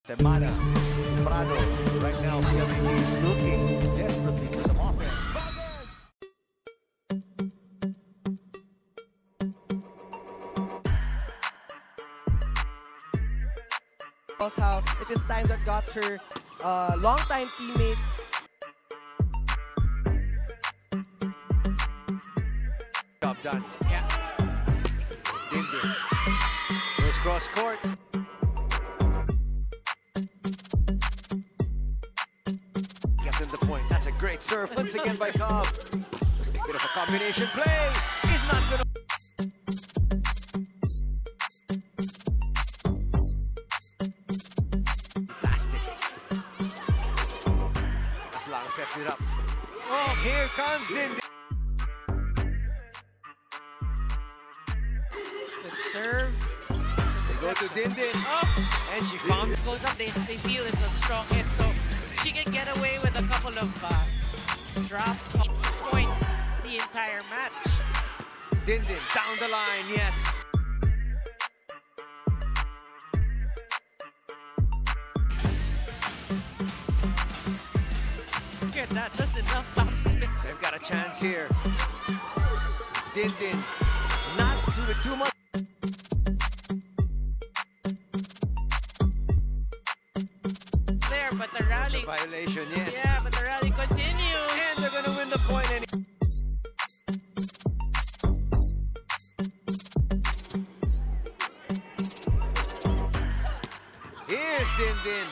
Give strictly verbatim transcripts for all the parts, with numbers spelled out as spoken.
Semana, Prado, right now, he's looking desperately for some offense. How it is time that got her uh, longtime teammates. Job done. Yeah. Dindin goes cross court. Getting the point. That's a great serve once again by Cobb. Bit of a combination play. He's not gonna. Lang sets it up. Oh, here comes Dindin. Good serve. They go to Dindin. Oh. And she found it. Goes up, they, they feel it's a strong hit, so she can get away with a couple of uh, drops, points the entire match. Dindin down the line, yes. That does enough bounce. They've got a chance here. Dindin, not do it too much. There, but the rally. It's a violation, yes. Yeah, but the rally continues. And they're gonna win the point. Any Here's Dindin.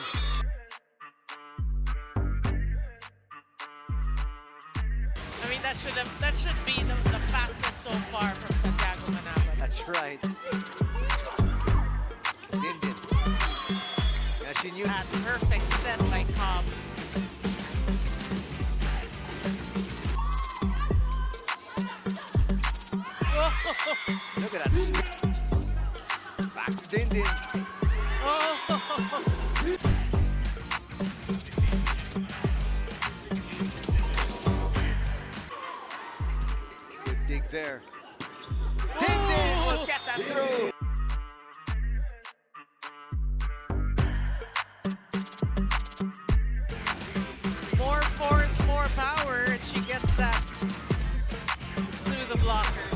I mean, that should have that should be the, the fastest so far from Santiago Manabat. That's right. Dindin. Yeah, she knew. That perfect set by Cobb. Look at that spin. Back to Dindin. Oh. Good dig there. Dindin will get that through. More force, more power, and she gets that through the blockers.